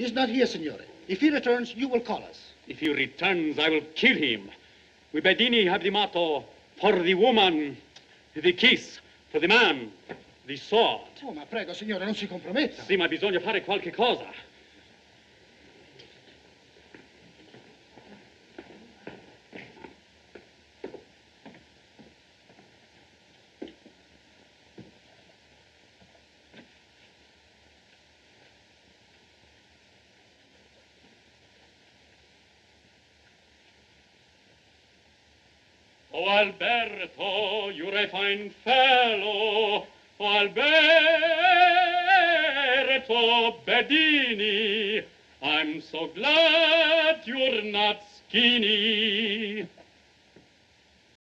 He's not here, signore. If he returns, you will call us. If he returns, I will kill him. We Bedini have the motto, for the woman, the kiss, for the man, the sword. Oh, ma prego, signore, non si comprometta. Sì, ma bisogna fare qualche cosa. Oh, Alberto, you're a fine fellow. Oh, Alberto Beddini, I'm so glad you're not skinny.